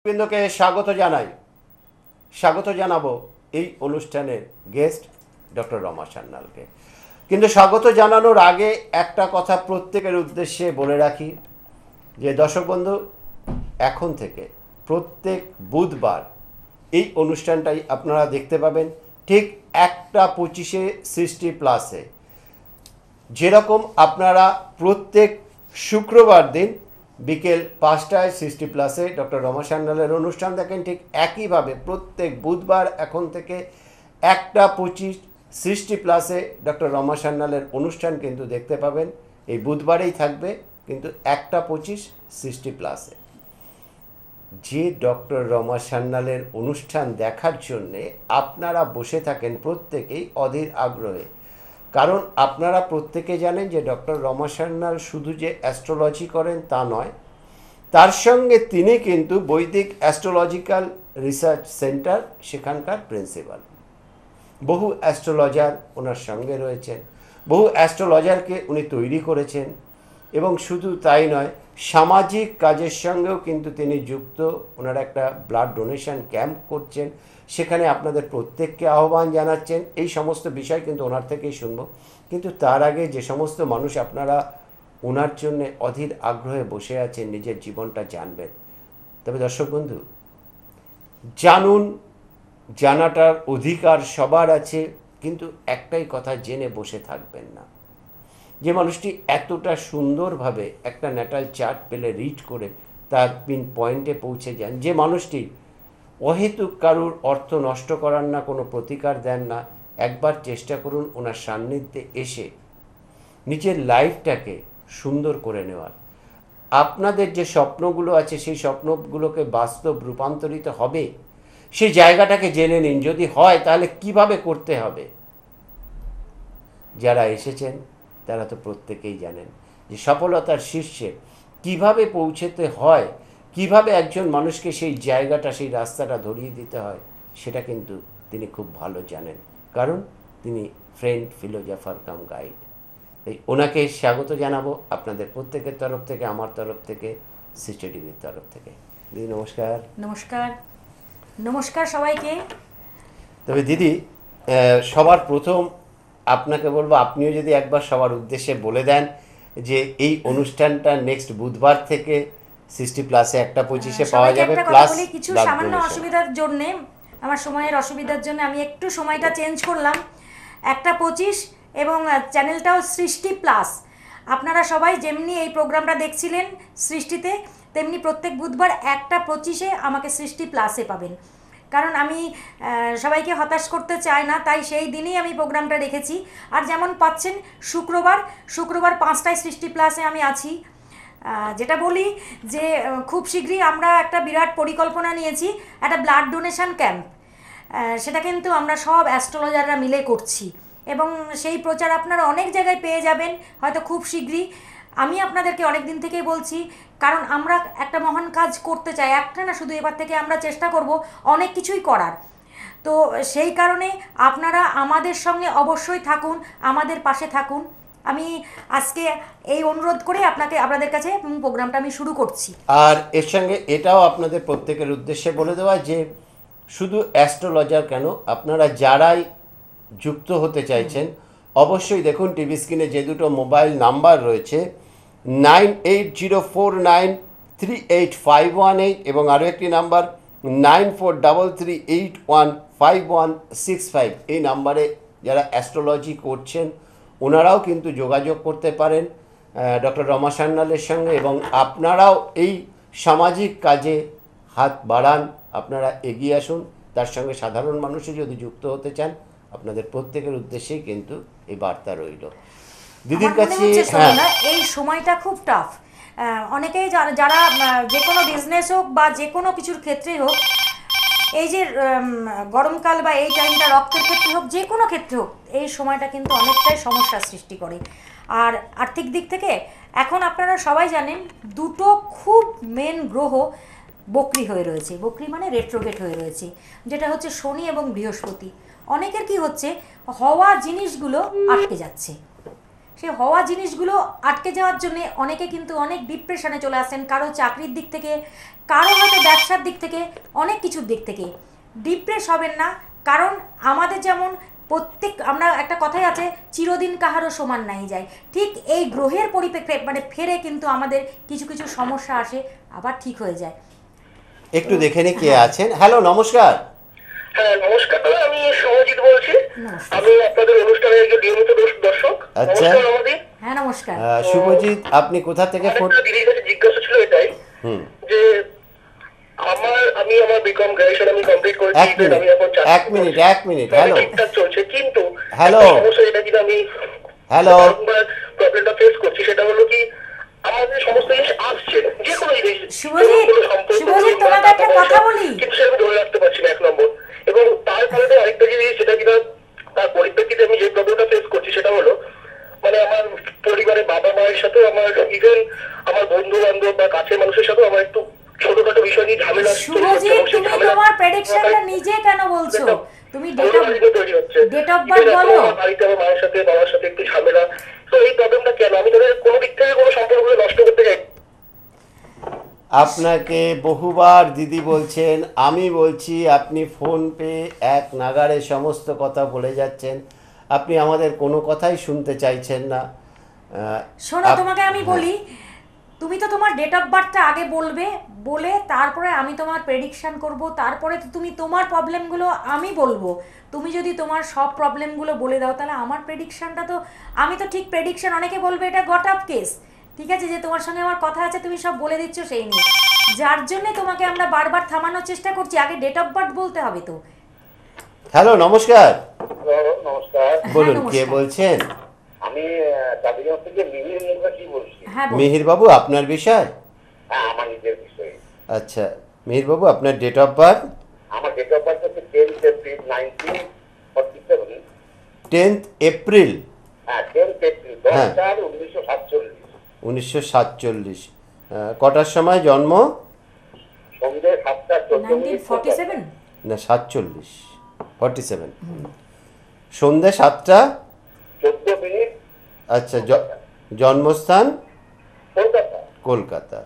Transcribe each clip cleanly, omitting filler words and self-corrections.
বিন্দুকে স্বাগত জানাবো এই অনুষ্ঠানের গেস্ট ডক্টর রমা সান্যালকে। কিন্তু স্বাগত জানানোর আগে একটা কথা প্রত্যেকের উদ্দেশ্যে বলে রাখি যে দর্শক বন্ধু, এখন থেকে প্রত্যেক বুধবার এই অনুষ্ঠানটাই আপনারা দেখতে পাবেন ঠিক 1:25 সৃষ্টি প্লাসে। যেরকম আপনারা প্রত্যেক শুক্রবার দিন বিকেল 5টায় সৃষ্টি প্লাসে ডক্টর রমা সান্যালের অনুষ্ঠান দেখেন, ঠিক একইভাবে প্রত্যেক বুধবার এখন থেকে 1:25 সৃষ্টি প্লাসে ডক্টর রমা সান্যালের অনুষ্ঠান কিন্তু দেখতে পাবেন। এই বুধবারেই থাকবে, কিন্তু 1:25 সৃষ্টি প্লাসে। যে ডক্টর রমা সান্যালের অনুষ্ঠান দেখার জন্যে আপনারা বসে থাকেন প্রত্যেকেই অধীর আগ্রহে, কারণ আপনারা প্রত্যেকে জানেন যে ডক্টর রমা সান্যাল শুধু যে অ্যাস্ট্রোলজি করেন তা নয়, তার সঙ্গে তিনি কিন্তু বৈদিক অ্যাস্ট্রোলজিক্যাল রিসার্চ সেন্টার সেখানকার প্রিন্সিপাল। বহু অ্যাস্ট্রোলজার ওনার সঙ্গে রয়েছেন, বহু অ্যাস্ট্রোলজারকে উনি তৈরি করেছেন, এবং শুধু তাই নয়, সামাজিক কাজের সঙ্গেও কিন্তু তিনি যুক্ত। ওনারা একটা ব্লাড ডোনেশন ক্যাম্প করছেন, সেখানে আপনাদের প্রত্যেককে আহ্বান জানাচ্ছেন। এই সমস্ত বিষয় কিন্তু ওনার থেকেই শুনবো। কিন্তু তার আগে যে সমস্ত মানুষ আপনারা ওনার জন্য অধীর আগ্রহে বসে আছেন, নিজের জীবনটা জানবেন, তবে দর্শক বন্ধু জানুন, জানাটার অধিকার সবার আছে, কিন্তু একটাই কথা জেনে বসে থাকবেন না। যে মানুষটি এতটা সুন্দরভাবে একটা ন্যাটাল চার্ট পেলে রিড করে তার পিন পয়েন্টে পৌঁছে যান, যে মানুষটি অহেতুক কারুর অর্থ নষ্ট করার না, কোনো প্রতিকার দেন না, একবার চেষ্টা করুন ওনার সান্নিধ্যে এসে নিজের লাইফটাকে সুন্দর করে নেওয়ার। আপনাদের যে স্বপ্নগুলো আছে সেই স্বপ্নগুলোকে বাস্তব রূপান্তরিত হবে, সেই জায়গাটাকে জেনে নিন। যদি হয় তাহলে কিভাবে করতে হবে। যারা এসেছেন তারা তো প্রত্যেকেই জানেন যে সফলতার শীর্ষে কিভাবে পৌঁছতে হয়, কিভাবে একজন মানুষকে সেই জায়গাটা, সেই রাস্তাটা ধরিয়ে দিতে হয়, সেটা কিন্তু তিনি খুব ভালো জানেন, কারণ তিনি ফ্রেন্ড ফিলোজফার কাম গাইড। তাই ওনাকে স্বাগত জানাবো আপনাদের প্রত্যেকের তরফ থেকে, আমার তরফ থেকে, সৃষ্টি টিভির তরফ থেকে। দিদি নমস্কার। নমস্কার, নমস্কার সবাইকে। তবে দিদি, সবার প্রথম আপনাকে বলবো, আপনিও যদি একবার সবার উদ্দেশ্যে বলে দেন যে এই অনুষ্ঠানটা নেক্সট বুধবার থেকে সৃষ্টি প্লাসে 1:25 পাওয়া যাবে, প্লাস কিছু সামান্য অসুবিধার জন্য, আমার সময়ের অসুবিধার জন্য আমি একটু সময়টা চেঞ্জ করলাম। 1:25 এবং চ্যানেলটাও সৃষ্টি প্লাস। আপনারা সবাই যেমনি এই প্রোগ্রামটা দেখছিলেন সৃষ্টিতে, তেমনি প্রত্যেক বুধবার 1:25 আমাকে সৃষ্টি প্লাসে পাবেন। কারণ আমি সবাইকে হতাশ করতে চাই না, তাই সেই দিনই আমি প্রোগ্রামটা রেখেছি। আর যেমন পাচ্ছেন শুক্রবার 5টায় সৃষ্টি প্লাসে আমি আছি। যেটা বলি যে খুব শীঘ্রই আমরা একটা বিরাট পরিকল্পনা নিয়েছি, একটা ব্লাড ডোনেশন ক্যাম্প। সেটা কিন্তু আমরা সব অ্যাস্ট্রোলজাররা মিলে করছি, এবং সেই প্রচার আপনারা অনেক জায়গায় পেয়ে যাবেন হয়তো খুব শীঘ্রই। আমি আপনাদেরকে অনেক দিন থেকেই বলছি, কারণ আমরা একটা মহান কাজ করতে চাই, একটা না শুধু, এবার থেকে আমরা চেষ্টা করব অনেক কিছুই করার। তো সেই কারণে আপনারা আমাদের সঙ্গে অবশ্যই থাকুন, আমাদের পাশে থাকুন। আমি আজকে এই অনুরোধ করে আপনাদের কাছে প্রোগ্রামটা আমি শুরু করছি। আর এর সঙ্গে এটাও আপনাদের প্রত্যেকের উদ্দেশ্যে বলে দেওয়া যে শুধু অ্যাস্ট্রোলজার কেন, আপনারা যারাই যুক্ত হতে চাইছেন অবশ্যই দেখুন টিভি স্ক্রিনে যে দুটো মোবাইল নাম্বার রয়েছে, 9804938518 এবং আরও একটি নাম্বার 9433815165। এই নাম্বারে যারা অ্যাস্ট্রোলজি করছেন ওনারাও কিন্তু যোগাযোগ করতে পারেন ডক্টর রমা সান্যালের সঙ্গে, এবং আপনারাও এই সামাজিক কাজে হাত বাড়ান, আপনারা এগিয়ে আসুন। তার সঙ্গে সাধারণ মানুষই যদি যুক্ত হতে চান, আপনাদের প্রত্যেকের উদ্দেশ্যেই কিন্তু এই বার্তা রইল। দিদির কাছে এই সময়টা খুব টাফ। অনেকেই যারা যে কোনো বিজনেস হোক বা যে কোনো কিছুর ক্ষেত্রেই হোক, এই যে গরমকাল বা এই টাইমটা রক্তের ক্ষেত্রে হোক, যে কোনো ক্ষেত্রে হোক, এই সময়টা কিন্তু অনেকটাই সমস্যার সৃষ্টি করে। আর আর্থিক দিক থেকে এখন আপনারা সবাই জানেন দুটো খুব মেন গ্রহ বক্রি হয়ে রয়েছে। বক্রি মানে রেট্রোগেট হয়ে রয়েছে, যেটা হচ্ছে শনি এবং বৃহস্পতি। অনেকের কি হচ্ছে, হওয়া জিনিসগুলো আটকে যাচ্ছে। সেই হওয়া জিনিসগুলো আটকে যাওয়ার জন্য অনেকে কিন্তু অনেক ডিপ্রেশনে চলে আসেন, কারো চাকরির দিক থেকে, কারো হয়তো ব্যবসার দিক থেকে, অনেক কিছুর দিক থেকে। ডিপ্রেস হবেন না, কারণ আমাদের যেমন প্রত্যেক, আমরা একটা কথাই আছে, চিরদিন কাহারও সমান নাই যায়, ঠিক এই গ্রহের পরিপ্রেক্ষিতে মানে ফেরে কিন্তু আমাদের কিছু কিছু সমস্যা আসে, আবার ঠিক হয়ে যায়। একটু দেখে নি কে আছেন। হ্যালো, নমস্কার। হ্যাঁ নমস্কার, আমি সৌজিৎ বলছি। আমি আপনাদের অনুষ্ঠানের একজন নিয়মিত দর্শক। আচ্ছা। নমস্কার আমাদের। হ্যাঁ নমস্কার। শুভজিৎ, আপনি কোথা থেকে ফোন? দিদির কাছে জিজ্ঞাসা ছিল এটাই যে আমি আমার বিকম গ্র্যাজুয়েশন আমি কমপ্লিট করেছি, আমি এখন এক মিনিট হ্যালো ঠিকঠাক চলছে, কিন্তু হ্যালো সমস্যা এটা কি আমি প্রবলেমটা ফেস করছি, সেটা হলো কি আমাদের সমস্ত জিনিস আসছে, যে কোনো জিনিস, শুভজিৎ তোমাকে একটা কথা বলি, কিন্তু সেটা আমি ধরে রাখতে পারছি না, এক নম্বর। এবং তার ফলে আরেকটা জিনিস, সেটা কিনা তার পরিপ্রেক্ষিতে আমি যে প্রবলেমটা ফেস করছি সেটা হলো মানে আমার পরিবারের বাবা মায়ের সাথে, আমার ইভেন আমার বন্ধু বান্ধব বা কাছের মানুষের সাথে আমার একটু ছোটখাটো বিষয় নিয়ে ঝামেলা। শুভজিৎ, তুমি তোমার প্রেডিকশনটা নিজে কেন বলছো? তুমি ডেট অফ বার্থ বলো। বাড়িতে আমার মায়ের সাথে বাবার সাথে একটু ঝামেলা, তো এই প্রবলেমটা কেন? আমি তাদের কোনো দিক থেকে কোনো সম্পর্কগুলো নষ্ট করতে চাই। আপনাকে বহুবার দিদি বলছেন, আমি বলছি, আপনি ফোন পে এক নাগাড়ে সমস্ত কথা বলে যাচ্ছেন, আপনি আমাদের কোনো কথাই শুনতে চাইছেন না। শোনো, তোমাকে আমি বলি, তুমি তো তোমার ডেট অফ বার্থটা আগে বলবে, বলে তারপরে আমি তোমার প্রেডিকশন করব, তারপরে তো তুমি তোমার প্রবলেমগুলো আমি বলবো। তুমি যদি তোমার সব প্রবলেমগুলো বলে দাও, তাহলে আমার প্রেডিকশনটা তো, আমি তো ঠিক প্রেডিকশন, অনেকে বলবে এটা গট আপ কেস, ঠিক আছে, যে তোমার সঙ্গে আমার কথা আছে, তুমি সব বলে দিচ্ছ সেই নিয়ে, যার জন্যে তোমাকে আমরা বারবার থামানোর চেষ্টা করছি, আগে ডেট অফ বার্থ বলতে হবে তো। হ্যালো, নমস্কার। নমস্কার, বলুন কে বলছেন? আমি চাঁদিগাঁও থেকে মিহির মুখার্জি বলছি। মিহির বাবু, আপনার বিষয়? হ্যাঁ, আমার নিজের বিষয়। আচ্ছা, মিহির বাবু, আপনার ডেট অফ বার্থ? আমার ডেট অফ বার্থ হচ্ছে 10th এপ্রিল 1947। 10th April? হ্যাঁ, 10th এপ্রিল 1947। 1947। কটার সময় জন্ম? সন্ধ্যে 7:14। 47 না, 47, 47, সন্ধ্যে 7:14। আচ্ছা, জন্মস্থান? কলকাতা। কলকাতা।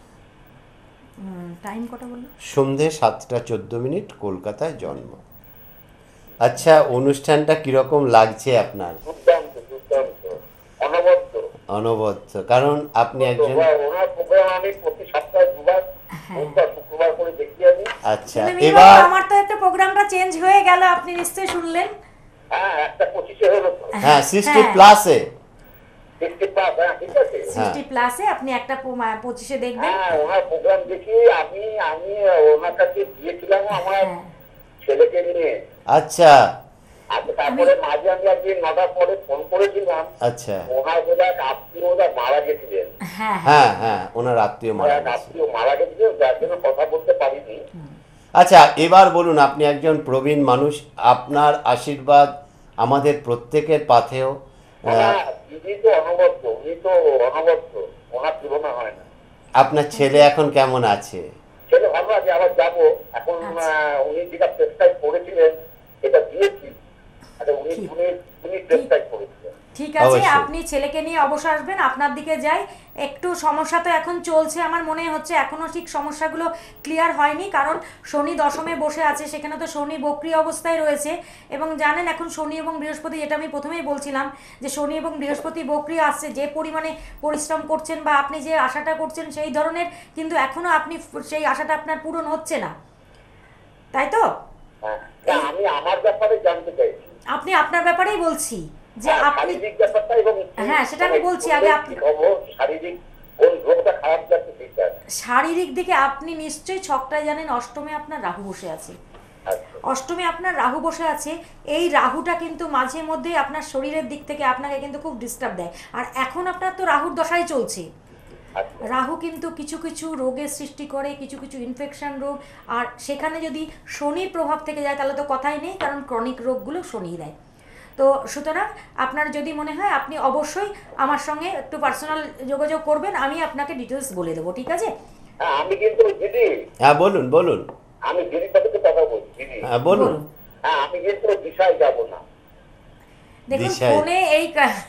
টাইম কটা বললো? সন্ধ্যে 7:14, কলকাতায় জন্ম। আচ্ছা, অনুষ্ঠানটা কিরকম লাগছে আপনার? দুর্দান্ত, দুর্দান্ত, অনবদ্য। অনবদ্য, কারণ আপনি একজন, ওনার প্রোগ্রাম আমি প্রতি সপ্তাহে দুবার, শুক্রবার করে দেখি আমি। আচ্ছা, এবার আমার তো একটা প্রোগ্রামটা চেঞ্জ হয়ে গেল, আপনি নিশ্চয়ই শুনলেন। হ্যাঁ, একটা 25-এ হলো তো। হ্যাঁ, 60 প্লাসে। 60 প্লাস, হ্যাঁ ঠিক আছে। 60 প্লাসে আপনি একটা 25-এ দেখবেন। হ্যাঁ, ওনার প্রোগ্রাম দেখি আমি ওনার কাছে গিয়েছিলাম আমার ছেলেকে নিয়ে। আচ্ছা। তারপরে মাঝে আমি একদিন 9টার পরে ফোন করেছিলাম। আচ্ছা। ওনার বোধহয় আত্মীয় মারা গেছিলেন। হ্যাঁ হ্যাঁ, ওনার আত্মীয় মারা গেছিলেন, যার জন্য কথা বলতে পারিনি। আচ্ছা, এবার বলুন, আপনি একজন প্রবীণ মানুষ, আপনার আশীর্বাদ আমাদের প্রত্যেকের পাথেও। দিদি তো অনবদ্য, উনি তো অনবদ্য, ওনার তুলনা হয় না। আপনার ছেলে এখন কেমন আছে? ছেলে ভালো আছে, আবার যাবো এখন। উনি যেটা প্রেসক্রাইব করেছিলেন এটা দিয়েছি, উনি প্রেসক্রাইব করেছিলেন। ঠিক আছে, আপনি ছেলেকে নিয়ে অবশ্য আসবেন। আপনার দিকে যাই, একটু সমস্যা তো এখন চলছে, আমার মনে হচ্ছে এখনো ঠিক সমস্যাগুলো ক্লিয়ার হয়নি, কারণ শনি দশমে বসে আছে, সেখানে তো শনি বক্রি অবস্থায় রয়েছে, এবং জানেন এখন শনি এবং বৃহস্পতি, যেটা আমি প্রথমেই বলছিলাম যে শনি এবং বৃহস্পতি বক্রি আসছে, যে পরিমাণে পরিশ্রম করছেন বা আপনি যে আশাটা করছেন সেই ধরনের কিন্তু এখনো আপনি সেই আশাটা আপনার পূরণ হচ্ছে না, তাই তো? আমি আমার ব্যাপারে জানতে চাইছি। আপনি আপনার ব্যাপারেই বলছি যে আপনি, হ্যাঁ সেটা আমি বলছি আগে। আপনি শারীরিক দিকে আপনি নিশ্চয়ই ছকটা জানেন, অষ্টমে আপনার রাহু বসে আছে। অষ্টমে আপনার রাহু বসে আছে, এই রাহুটা কিন্তু মাঝে মধ্যে আপনার শরীরের দিক থেকে আপনাকে কিন্তু খুব ডিস্টার্ব দেয়, আর এখন আপনার তো রাহুর দশাই চলছে। রাহু কিন্তু কিছু কিছু রোগের সৃষ্টি করে, কিছু কিছু ইনফেকশন রোগ, আর সেখানে যদি শনির প্রভাব থেকে যায় তাহলে তো কথাই নেই, কারণ ক্রনিক রোগগুলো শনি দেয়। তো সুতরাং আপনার যদি মনে হয় আপনি অবশ্যই আমার সঙ্গে একটু পার্সোনাল যোগাযোগ করবেন, আমি আপনাকে ডিটেলস বলে দেবো, ঠিক আছে? আমি কিন্তু দিদি, হ্যাঁ বলুন বলুন। আমি দিদির সাথে কথা বলছি দিদি। হ্যাঁ বলুন। হ্যাঁ, আমি কিন্তু দিশায় যাব না। দেখুন ফোনে এই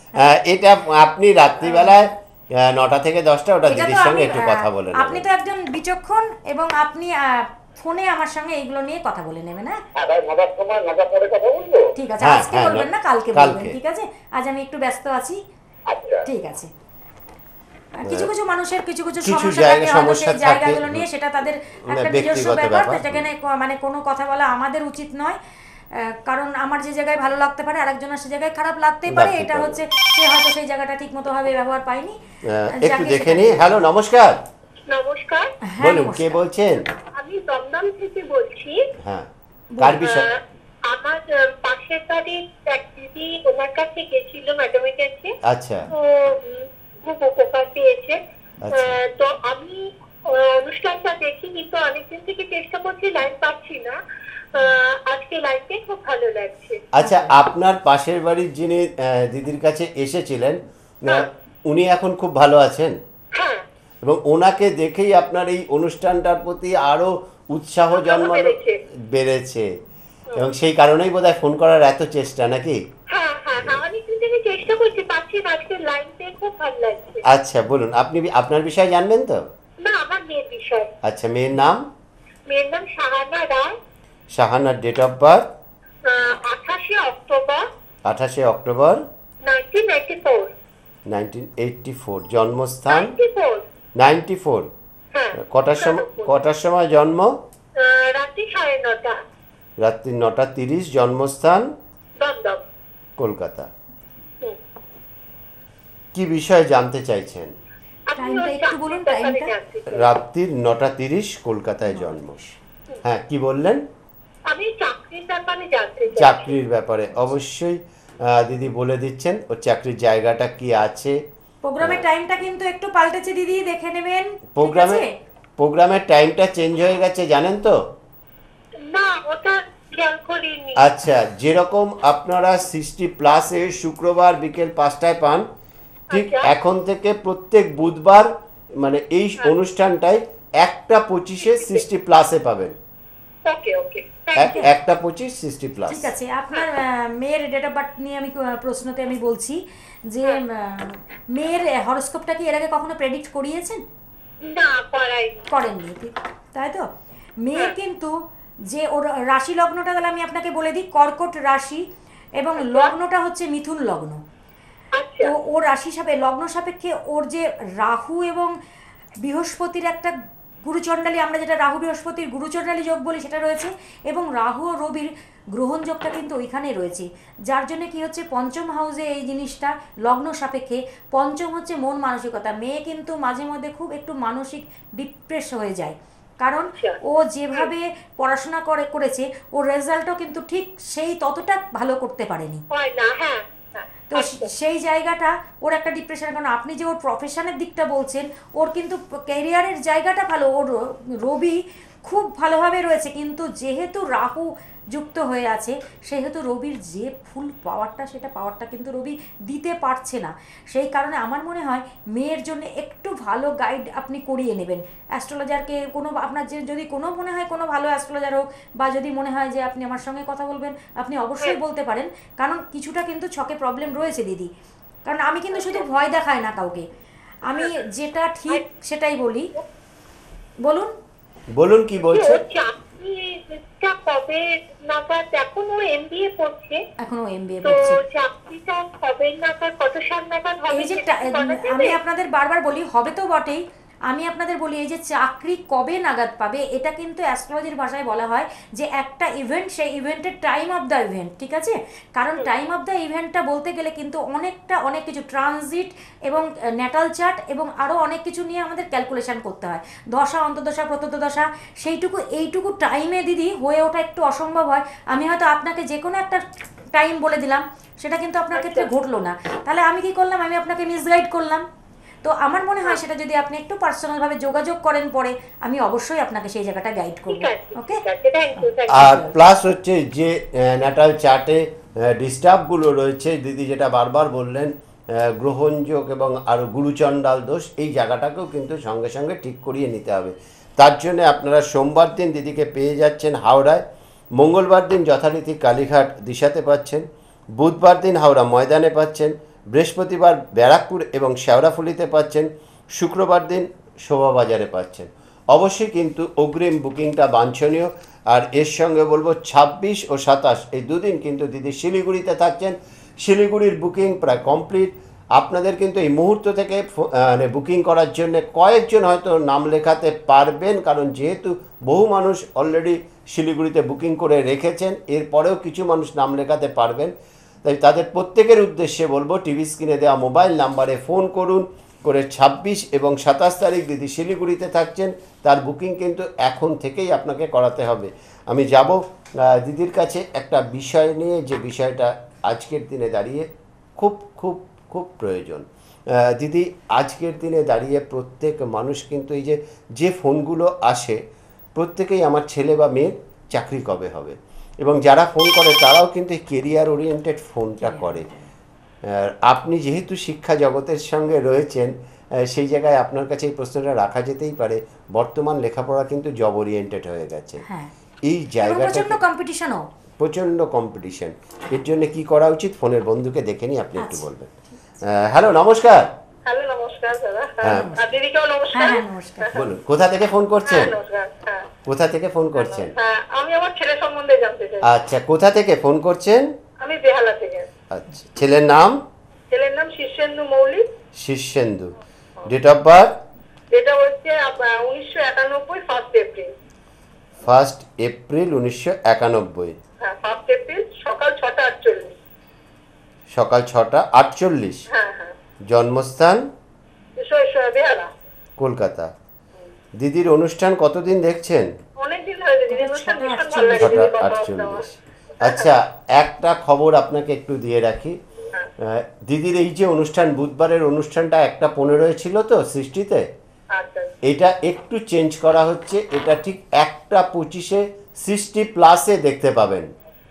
এটা আপনি রাত্রিবেলায় 9টা থেকে 10টা ওটা এটা তো দিদির সঙ্গে আমি, একটু কথা বলে আপনি নেবেন। তো একজন বিচক্ষণ এবং আপনি ফোনে আমার সঙ্গে এইগুলো নিয়ে কথা বলে নেবেন। হ্যাঁ আবার ভাবার সময় ভাবার পরে কথা বলবো। ঠিক আছে, হ্যাঁ, আজকে হ্যাঁ, বলবেন না, কালকে বলবেন, ঠিক আছে? আজ আমি একটু ব্যস্ত আছি, আচ্ছা ঠিক আছে। কিছু কিছু মানুষের কিছু কিছু কিছু সমস্যা জায়গায় থাকে, হয়তো সমস্যা সেই থাকে, জায়গাগুলো নিয়ে সেটা তাদের একটা নিজস্ব ব্যক্তিগত ব্যাপার, ব্যাপার। যেখানে মানে কোনো কথা বলা আমাদের উচিত নয়। কারণ আমার যে জায়গায় ভালো লাগতে পারে আরেকজনের সে জায়গায় খারাপ লাগতেই পারে, লাগতে এটা পারে। হচ্ছে সে হয়তো সেই জায়গাটা ঠিক মতো ভাবে ব্যবহার পায়নি। একটু যাকে দেখে সেটা- নিই। হ্যালো, নমস্কার। নমস্কার, হ্যাঁ, বলুন, কে নমস্কার। বলছেন? আমি দমদম থেকে বলছি। হ্যাঁ, কার বিষয়? আমার পাশের বাড়ির এক দিদি ওনার কাছে গেছিল, ম্যাডামের কাছে। আচ্ছা তো খুব উপকার পেয়েছে। আচ্ছা। তো আমি অনুষ্ঠানটা দেখি, কিন্তু অনেকদিন থেকে চেষ্টা করছি, লাইন পাচ্ছি না। আজকে লাইনটা খুব ভালো লাগছে। আচ্ছা, আপনার পাশের বাড়ির যিনি দিদির কাছে এসেছিলেন, উনি এখন খুব ভালো আছেন হ্যাঁ, এবং ওনাকে দেখেই আপনার এই অনুষ্ঠানটার প্রতি আরো উৎসাহ জন্মানো বেড়েছে এবং সেই কারণেই বোধহয় ফোন করার এত চেষ্টা, নাকি? হ্যাঁ, হ্যাঁ, হ্যাঁ, অনেকদিন থেকে চেষ্টা করছি, পাচ্ছি না। আজকে লাইনটা খুব ভালো লাগছে। আচ্ছা, বলুন, আপনি আপনার বিষয়ে জানবেন তো? না, আমার মেয়ের বিষয়। আচ্ছা, মেয়ের নাম? মেয়ের নাম শাহানা রায়। শাহানার date of birth? 28 October 28 October 1994। 1984। জন্মস্থান? 94। 94। হ্যাঁ। কটার সময় জন্ম? রাত্রি 9:30। রাত্রি 9:30। জন্মস্থান? দমদম। কলকাতা। হুম। কি বিষয়ে জানতে চাইছেন? আপনি টাইমটা ওই একটু বলুন, চাকরির ব্যাপারে টাইমটা। জানতে চাই। রাত্রির 9:30, কলকাতায় জন্ম। হ্যাঁ, কি বললেন? আমি চাকরির ব্যাপারে জানতে চাই। চাকরির ব্যাপারে অবশ্যই দিদি বলে দিচ্ছেন ওর চাকরির জায়গাটা কি আছে। প্রোগ্রামের টাইমটা কিন্তু একটু পাল্টেছে দিদি, দেখে নেবেন, ঠিক আছে? প্রোগ্রামের টাইমটা চেঞ্জ হয়ে গেছে, জানেন তো? না, ওটা খেয়াল করিনি। আচ্ছা, যেরকম আপনারা 60+ শুক্রবার বিকেল 5টায় পান, ঠিক আচ্ছা। এখন থেকে প্রত্যেক বুধবার মানে এই অনুষ্ঠানটায় 1:25 60+ পাবেন। Okay, okay, thank you. 1:25 60+। ঠিক আছে। আপনার মেয়ের ডেট অফ বার্থ নিয়ে আমি প্রশ্নতে আমি বলছি যে মেয়ের হরোস্কোপটা কি এর আগে কখনো প্রেডিক্ট করিয়েছেন? না, করাইনি। করেননি, ঠিক তাই তো? মেয়ের কিন্তু যে ওর রাশি লগ্নটা, তাহলে আমি আপনাকে বলে দিই, কর্কট রাশি এবং লগ্নটা হচ্ছে মিথুন লগ্ন। আচ্ছা, তো ওর রাশি লগ্ন সাপেক্ষে ওর যে রাহু এবং বৃহস্পতির একটা গুরুচণ্ডালী, আমরা যেটা রাহু বৃহস্পতির গুরুচণ্ডালী যোগ বলি, সেটা রয়েছে, এবং রাহু ও রবির গ্রহণ যোগটা কিন্তু ওইখানে রয়েছে। যার জন্য কি হচ্ছে, পঞ্চম হাউসে এই জিনিসটা লগ্ন সাপেক্ষে, পঞ্চম হচ্ছে মন মানসিকতা। মেয়ে কিন্তু মাঝে মধ্যে খুব একটু মানসিক ডিপ্রেস হয়ে যায়, কারণ ও যেভাবে পড়াশোনা করেছে ওর রেজাল্টও কিন্তু ঠিক সেই ততটা ভালো করতে পারেনি। হয় না। হ্যাঁ, হ্যাঁ। তো সেই জায়গাটা ওর একটা ডিপ্রেশন। কারণ আপনি যে ওর প্রফেশনের দিকটা বলছেন, ওর কিন্তু ক্যারিয়ারের জায়গাটা ভালো, ওর রবি খুব ভালোভাবে রয়েছে, কিন্তু যেহেতু রাহু যুক্ত হয়ে আছে সেহেতু রবির যে ফুল পাওয়ারটা, সেটা পাওয়ারটা কিন্তু রবি দিতে পারছে না। সেই কারণে আমার মনে হয় মেয়ের জন্য একটু ভালো গাইড আপনি করিয়ে নেবেন অ্যাস্ট্রোলজারকে। কোনো আপনার যে যদি কোনো মনে হয় কোনো ভালো অ্যাস্ট্রোলজার হোক, বা যদি মনে হয় যে আপনি আমার সঙ্গে কথা বলবেন, আপনি অবশ্যই বলতে পারেন। কারণ কিছুটা কিন্তু ছকে প্রবলেম রয়েছে দিদি। কারণ আমি কিন্তু শুধু ভয় দেখাই না কাউকে, আমি যেটা ঠিক সেটাই বলি। বলুন বলুন, কি বলছেন? ওর চাকরিটা কবে নাগাদ? এখন ও MBA পড়ছে। এখনো MBA তো পড়ছে। চাকরিটা কবে নাগাদ, কত সাল নাগাদ হবে? এই যে সেটা কি বলা যাবে? আমি আপনাদের বারবার বলি, হবে তো বটেই, আমি আপনাদের বলি এই যে চাকরি কবে নাগাদ পাবে, এটা কিন্তু অ্যাস্ট্রোলজির ভাষায় বলা হয় যে একটা ইভেন্ট, সেই ইভেন্টের টাইম অফ দ্য ইভেন্ট, ঠিক আছে? কারণ টাইম অফ দ্য ইভেন্টটা বলতে গেলে কিন্তু অনেক কিছু ট্রানজিট এবং ন্যাটাল চার্ট এবং আরও অনেক কিছু নিয়ে আমাদের ক্যালকুলেশন করতে হয়। দশা, অন্তর্দশা, প্রত্যন্তদশা, এইটুকু টাইমে দিদি হয়ে ওঠা একটু অসম্ভব হয়। আমি হয়তো আপনাকে যে কোনো একটা টাইম বলে দিলাম, সেটা কিন্তু আপনার ক্ষেত্রে ঘটলো না, তাহলে আমি কি করলাম, আমি আপনাকে মিসগাইড করলাম। তো আমার মনে হয় সেটা যদি আপনি একটু পার্সোনালভাবে যোগাযোগ করেন পরে, আমি অবশ্যই আপনাকে সেই জায়গাটা গাইড করব। ওকে, আর প্লাস হচ্ছে যে ন্যাটাল চার্টে ডিস্টার্বগুলো রয়েছে, দিদি যেটা বারবার বললেন, গ্রহণযোগ এবং আরও গুরুচণ্ডাল দোষ, এই জায়গাটাকেও কিন্তু সঙ্গে সঙ্গে ঠিক করিয়ে নিতে হবে। তার জন্য আপনারা সোমবার দিন দিদিকে পেয়ে যাচ্ছেন হাওড়ায়, মঙ্গলবার দিন যথারীতি কালীঘাট দিশাতে পাচ্ছেন, বুধবার দিন হাওড়া ময়দানে পাচ্ছেন, বৃহস্পতিবার ব্যারাকপুর এবং শেওড়াফুলিতে পাচ্ছেন, শুক্রবার দিন শোভাবাজারে পাচ্ছেন। অবশ্যই কিন্তু অগ্রিম বুকিংটা বাঞ্ছনীয়। আর এর সঙ্গে বলবো 26 ও 27 এই দুদিন কিন্তু দিদি শিলিগুড়িতে থাকছেন। শিলিগুড়ির বুকিং প্রায় কমপ্লিট। আপনাদের কিন্তু এই মুহূর্ত থেকে মানে বুকিং করার জন্য কয়েকজন হয়তো নাম লেখাতে পারবেন, কারণ যেহেতু বহু মানুষ অলরেডি শিলিগুড়িতে বুকিং করে রেখেছেন, এরপরেও কিছু মানুষ নাম লেখাতে পারবেন। তাই তাদের প্রত্যেকের উদ্দেশ্যে বলবো টিভি স্ক্রিনে দেওয়া মোবাইল নাম্বারে ফোন করুন, করে 26 এবং 27 তারিখ দিদি শিলিগুড়িতে থাকছেন, তার বুকিং কিন্তু এখন থেকেই আপনাকে করাতে হবে। আমি যাব দিদির কাছে একটা বিষয় নিয়ে, যে বিষয়টা আজকের দিনে দাঁড়িয়ে খুব খুব খুব প্রয়োজন। দিদি, আজকের দিনে দাঁড়িয়ে প্রত্যেক মানুষ কিন্তু এই যে ফোনগুলো আসে, প্রত্যেকেই আমার ছেলে বা মেয়ের চাকরি কবে হবে, এবং যারা ফোন করে তারাও কিন্তু কেরিয়ার ওরিয়েন্টেড ফোনটা করে। আপনি যেহেতু শিক্ষা জগতের সঙ্গে রয়েছেন, সেই জায়গায় আপনার কাছে এই প্রশ্নটা রাখা যেতেই পারে। বর্তমান লেখাপড়া কিন্তু জব ওরিয়েন্টেড হয়ে গেছে, এই জায়গাটা প্রচণ্ড কম্পিটিশন। এর জন্য কি করা উচিত? ফোনের বন্ধুকে দেখে নিই, আপনি একটু বলবেন। হ্যালো, নমস্কার। হ্যালো, নমস্কার দাদা। আর দিদিকেও নমস্কার। বলুন, কোথা থেকে ফোন করছেন? কোথা থেকে ফোন করছেন? আমি আমার ছেলে সম্বন্ধে জানতে চাই। আচ্ছা, কোথা থেকে ফোন করছেন? আমি বেহালা থেকে। আচ্ছা, ছেলের নাম? ছেলের নাম Shirshendu Moulik. Shirshendu. Date of birth? এটা হচ্ছে 1991 1 এপ্রিল। 1 এপ্রিল 1991। হ্যাঁ, 1 এপ্রিল সকাল 6টা 48। সকাল 6টা 48। হ্যাঁ হ্যাঁ। জন্মস্থান? বেহালা, কলকাতা। দিদির অনুষ্ঠান কতদিন দেখছেন? অনেকদিন ধরে দিদির অনুষ্ঠান ভীষণ ভালো লাগে। 48। আচ্ছা, একটা খবর আপনাকে একটু দিয়ে রাখি। দিদির এই যে অনুষ্ঠান, বুধবারের অনুষ্ঠানটা 1:15 ছিল তো সৃষ্টিতে, এটা একটু চেঞ্জ করা হচ্ছে। এটা ঠিক 1:25 সৃষ্টি প্লাসে দেখতে পাবেন।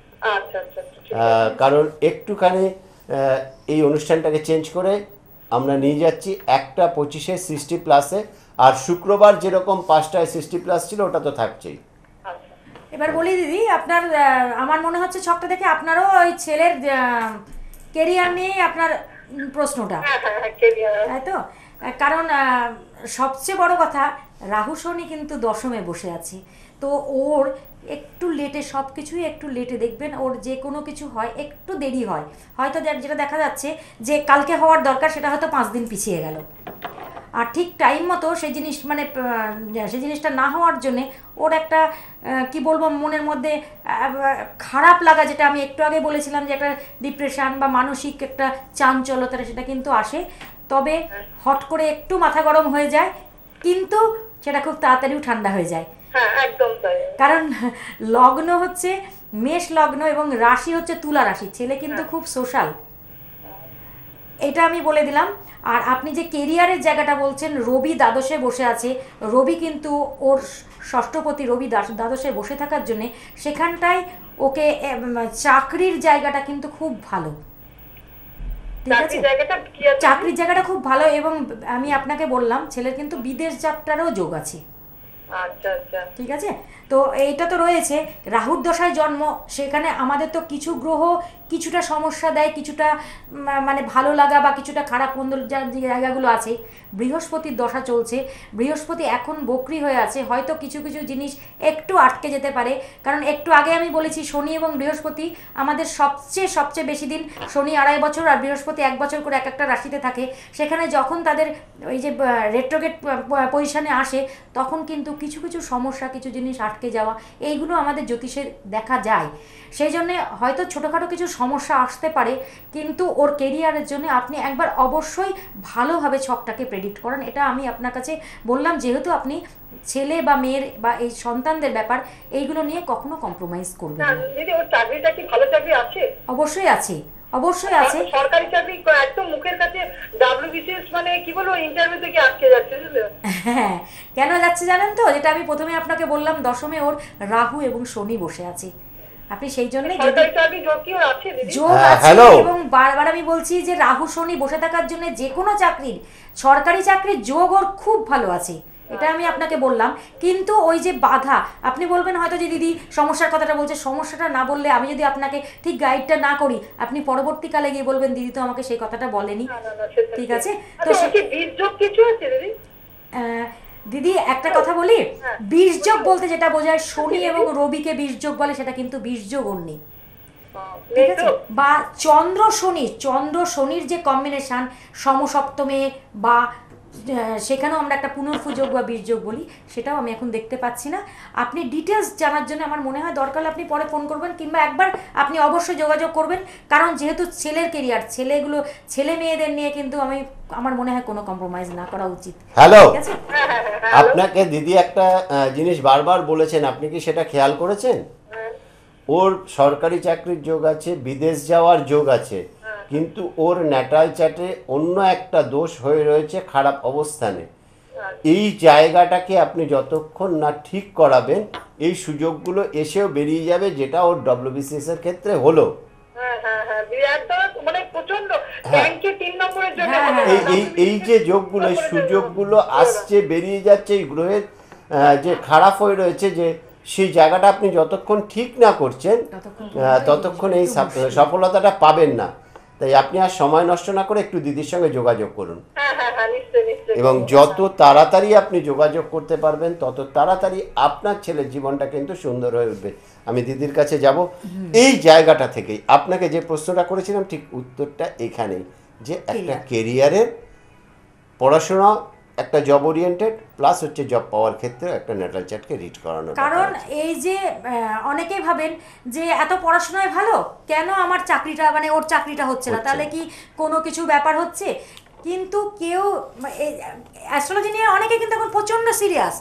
কারণ একটুখানি এই অনুষ্ঠানটাকে চেঞ্জ করে আমরা নিয়ে যাচ্ছি 1:25 সৃষ্টি প্লাসে। আর শুক্রবার যেরকম 5টায় সৃষ্টি প্লাস ছিল, ওটা তো থাকছেই। এবার বলি দিদি, আপনার আমার মনে হচ্ছে ছকটা দেখে আপনারও ওই ছেলের কেরিয়ার নিয়ে আপনার প্রশ্নটা, তাই তো? কারণ সবচেয়ে বড় কথা, রাহু শনি কিন্তু দশমে বসে আছে, তো ওর একটু লেটে, সব কিছুই একটু লেটে দেখবেন। ওর যে কোনো কিছু হয় একটু দেরি হয়, হয়তো যেটা দেখা যাচ্ছে যে কালকে হওয়ার দরকার সেটা হয়তো 5 দিন পিছিয়ে গেল। আর ঠিক টাইম মতো সেই জিনিস মানে সেই জিনিসটা না হওয়ার জন্যে ওর একটা কি বলবো, মনের মধ্যে খারাপ লাগা, যেটা আমি একটু আগে বলেছিলাম যে একটা ডিপ্রেশন বা মানসিক একটা চাঞ্চলতা, সেটা কিন্তু আসে। তবে হট করে একটু মাথা গরম হয়ে যায়, কিন্তু সেটা খুব তাড়াতাড়িও ঠান্ডা হয়ে যায়। কারণ লগ্ন হচ্ছে মেষ লগ্ন এবং রাশি হচ্ছে তুলা রাশি। ছেলে কিন্তু খুব সোশ্যাল, এটা আমি বলে দিলাম। আর আপনি যে কেরিয়ারের জায়গাটা বলছেন, রবি দ্বাদশে বসে আছে। রবি কিন্তু ওর ষষ্ঠপতি রবি দ্বাদশে বসে থাকার জন্যে সেখানটায় ওকে চাকরির জায়গাটা কিন্তু খুব ভালো, ঠিক আছে? চাকরির জায়গাটা খুব ভালো। এবং আমি আপনাকে বললাম ছেলের কিন্তু বিদেশ যাত্রারও যোগ আছে। ঠিক আছে, তো এইটা তো রয়েছে। রাহুর দশায় জন্ম, সেখানে আমাদের তো কিছু গ্রহ কিছুটা সমস্যা দেয়, কিছুটা মানে ভালো লাগা বা কিছুটা খারাপ মন্দ জায়গাগুলো আছে। বৃহস্পতির দশা চলছে, বৃহস্পতি এখন বক্রি হয়ে আছে, হয়তো কিছু কিছু জিনিস একটু আটকে যেতে পারে। কারণ একটু আগে আমি বলেছি শনি এবং বৃহস্পতি আমাদের সবচেয়ে বেশি দিন, শনি 2.5 বছর আর বৃহস্পতি 1 বছর করে এক একটা রাশিতে থাকে। সেখানে যখন তাদের ওই যে রেট্রোগেট পজিশনে আসে, তখন কিন্তু কিছু কিছু সমস্যা, কিছু জিনিস আটকে যাওয়া, এইগুলো আমাদের জ্যোতিষে দেখা যায়। সেই জন্যে হয়তো ছোটোখাটো কিছু সমস্যা আসতে পারে, কিন্তু ওর কেরিয়ারের জন্য আপনি একবার অবশ্যই ভালোভাবে ছকটাকে প্রেডিক্ট করেন। এটা আমি আপনার কাছে বললাম, যেহেতু আপনি ছেলে বা মেয়ের বা এই সন্তানদের ব্যাপার, এইগুলো নিয়ে কখনো কম্প্রোমাইজ করবেন না। চাকরিটা কি ভালো চাকরি আছে? অবশ্যই আছে, অবশ্যই আছে। সরকারি চাকরি একদম মুখের কাছে WBCS মানে কি বলবো, ইন্টারভিউ থেকে আটকে যাচ্ছে। হ্যাঁ, কেন যাচ্ছে জানেন তো? যেটা আমি প্রথমে আপনাকে বললাম, দশমে ওর রাহু এবং শনি বসে আছে। আপনি সেই জন্য যোগ আছে। এবং বারবার আমি বলছি যে রাহু শনি বসে থাকার জন্য যে কোনো চাকরির, সরকারি চাকরির যোগ ওর খুব ভালো আছে, এটা আমি আপনাকে বললাম। কিন্তু ওই যে বাধা, আপনি বলবেন হয়তো যে দিদি সমস্যার কথাটা বলছে, সমস্যাটা না বললে আমি যদি আপনাকে ঠিক গাইডটা না করি, আপনি পরবর্তীকালে গিয়ে বলবেন দিদি তো আমাকে সেই কথাটা বলেনি। ঠিক আছে, তো বীজযোগ কিছু আছে দিদি? দিদি একটা কথা বলি, বীজযোগ বলতে যেটা বোঝায় শনি এবং রবিকে বীজযোগ বলে, সেটা কিন্তু বীজযোগ নেই। ঠিক আছে, বা চন্দ্র শনির যে কম্বিনেশন সমসপ্তমে, বা সেখানেও আমরা একটা পুনর্ফুযোগ বা বীজযোগ বলি, সেটাও আমি এখন দেখতে পাচ্ছি না। আপনি ডিটেলস জানার জন্য আমার মনে হয় দরকার আপনি পরে ফোন করবেন, কিংবা একবার আপনি অবশ্যই যোগাযোগ করবেন, কারণ যেহেতু ছেলের কেরিয়ার, ছেলে মেয়েদের নিয়ে কিন্তু আমার মনে হয় কোনো কম্প্রোমাইজ না করা উচিত। হ্যালো, আপনাকে দিদি একটা জিনিস বারবার বলেছেন, আপনি কি সেটা খেয়াল করেছেন? ওর সরকারি চাকরির যোগ আছে, বিদেশ যাওয়ার যোগ আছে, কিন্তু ওর ন্যাটাল চ্যাটে অন্য একটা দোষ হয়ে রয়েছে খারাপ অবস্থানে। এই জায়গাটাকে আপনি যতক্ষণ না ঠিক করাবেন, এই সুযোগগুলো এসেও বেরিয়ে যাবে, যেটা ওর ডব্লিউবিসিএস এর ক্ষেত্রে হলো। এই যে যোগগুলো, এই সুযোগগুলো আসছে, বেরিয়ে যাচ্ছে, এই গ্রহের যে খারাপ হয়ে রয়েছে, যে সেই জায়গাটা আপনি যতক্ষণ ঠিক না করছেন ততক্ষণ এই সফলতাটা পাবেন না। তাই আপনি আর সময় নষ্ট না করে একটু দিদির সঙ্গে যোগাযোগ করুন, এবং যত তাড়াতাড়ি আপনি যোগাযোগ করতে পারবেন তত তাড়াতাড়ি আপনার ছেলের জীবনটা কিন্তু সুন্দর হয়ে উঠবে। আমি দিদির কাছে যাব এই জায়গাটা থেকেই। আপনাকে যে প্রশ্নটা করেছিলাম ঠিক উত্তরটা এখানেই, যে একটা কেরিয়ারের পড়াশোনা, একটা জব ওরিয়েন্টেড, প্লাস হচ্ছে জব পাওয়ার ক্ষেত্রে একটা ন্যাটাল চ্যাটকে রিড করানো। কারণ এই যে অনেকেই ভাবেন যে এত পড়াশোনায় ভালো, কেন আমার চাকরিটা, মানে ওর চাকরিটা হচ্ছে না, তাহলে কি কোনো কিছু ব্যাপার হচ্ছে? কিন্তু কেউ অ্যাস্ট্রোলজি নিয়ে অনেকে কিন্তু এখন প্রচণ্ড সিরিয়াস,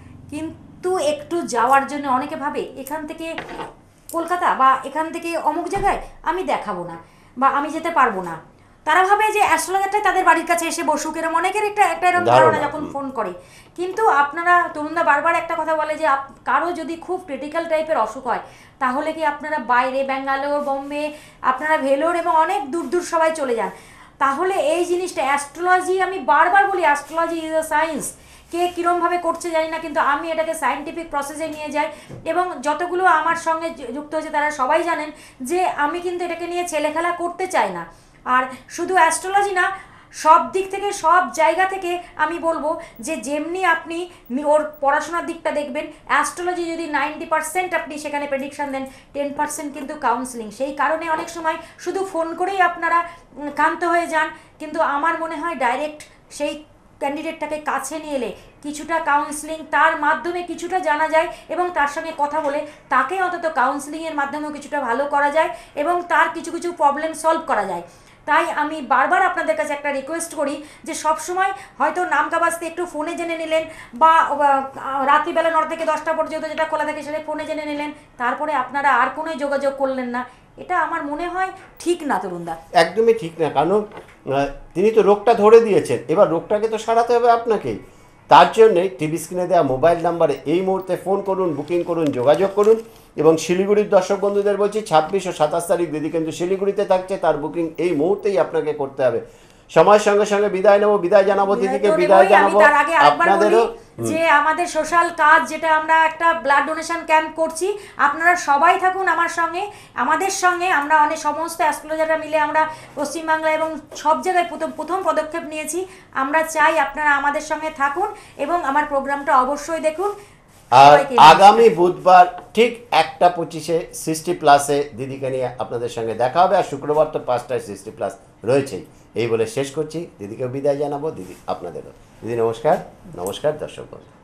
কিন্তু একটু যাওয়ার জন্য অনেকে ভাবে এখান থেকে কলকাতা বা এখান থেকে অমুক জায়গায় আমি দেখাবো না, বা আমি যেতে পারবো না। তারা ভাবে যে অ্যাস্ট্রোলজারটাই তাদের বাড়ির কাছে এসে বসুক, এরকম অনেকের একটা এরকম ধারণা যখন ফোন করে। কিন্তু আপনারা, তরুণদা বারবার একটা কথা বলে যে কারো যদি খুব ক্রিটিক্যাল টাইপের অসুখ হয়, তাহলে কি আপনারা বাইরে, ব্যাঙ্গালোর, বোম্বে, আপনারা ভেলোর এবং অনেক দূর দূর সবাই চলে যান। তাহলে এই জিনিসটা অ্যাস্ট্রোলজি, আমি বারবার বলি অ্যাস্ট্রোলজি ইজ আ সায়েন্স। কে কীরমভাবে করছে জানি না, কিন্তু আমি এটাকে সায়েন্টিফিক প্রসেসে নিয়ে যাই, এবং যতগুলো আমার সঙ্গে যুক্ত হয়েছে তারা সবাই জানেন যে আমি কিন্তু এটাকে নিয়ে ছেলেখেলা করতে চাই না। আর শুধু অ্যাস্ট্রোলজি না, সব দিক থেকে, সব জায়গা থেকে আমি বলবো যে যেমনি আপনি ওর পড়াশোনার দিকটা দেখবেন, অ্যাস্ট্রোলজি যদি 90% আপনি সেখানে প্রেডিকশান দেন, 10% কিন্তু কাউন্সিলিং। সেই কারণে অনেক সময় শুধু ফোন করেই আপনারা ক্ষান্ত হয়ে যান, কিন্তু আমার মনে হয় ডাইরেক্ট সেই ক্যান্ডিডেটটাকে কাছে নিয়ে এলে কিছুটা কাউন্সিলিং, তার মাধ্যমে কিছুটা জানা যায়, এবং তার সঙ্গে কথা বলে তাকে অন্তত কাউন্সিলিংয়ের মাধ্যমেও কিছুটা ভালো করা যায়, এবং তার কিছু কিছু প্রবলেম সলভ করা যায়। তাই আমি বারবার আপনাদের কাছে একটা রিকোয়েস্ট করি যে সবসময় হয়তো নামকা বাজতে একটু ফোনে জেনে নিলেন, বা রাত্রিবেলা 9 থেকে 10টা পর্যন্ত যেটা খোলা থাকে সেটা ফোনে জেনে নিলেন, তারপরে আপনারা আর কোনো যোগাযোগ করলেন না। এটা আমার মনে হয় ঠিক না তরুণদা, একদমই ঠিক না। কারণ তিনি তো রোগটা ধরে দিয়েছেন, এবার রোগটাকে তো সারাতে হবে আপনাকেই। তার জন্যে টিভি স্ক্রিনে দেওয়া মোবাইল নাম্বারে এই মুহূর্তে ফোন করুন, বুকিং করুন, যোগাযোগ করুন। এবং শিলিগুড়ির দর্শক বন্ধুদের বলছি 26 ও 27 তারিখ দিদি কিন্তু শিলিগুড়িতে থাকছে, তার বুকিং এই মুহূর্তেই আপনাকে করতে হবে। সময়ের সঙ্গে সঙ্গে বিদায় নেবো, বিদায় জানাবো দিদিকে, বিদায় জানাবো আপনাদেরও। যে আমাদের সোশ্যাল কাজ, যেটা আমরা একটা ব্লাড ডোনেশন ক্যাম্প করছি, আপনারা সবাই থাকুন আমার সঙ্গে, আমাদের সঙ্গে। আমরা অনেক সমস্ত অ্যাস্ট্রোলজাররা মিলে আমরা পশ্চিমবাংলা এবং সব জায়গায় প্রথম পদক্ষেপ নিয়েছি। আমরা চাই আপনারা আমাদের সঙ্গে থাকুন এবং আমার প্রোগ্রামটা অবশ্যই দেখুন। আর আগামী বুধবার ঠিক 1:25-এ 60+ দিদিকে নিয়ে আপনাদের সঙ্গে দেখা হবে। আর শুক্রবার তো 5টায় 60+ রয়েছেই। এই বলে শেষ করছি, দিদিকেও বিদায় জানাবো, দিদি আপনাদেরও। দিদি নমস্কার। নমস্কার দর্শক বন্ধু।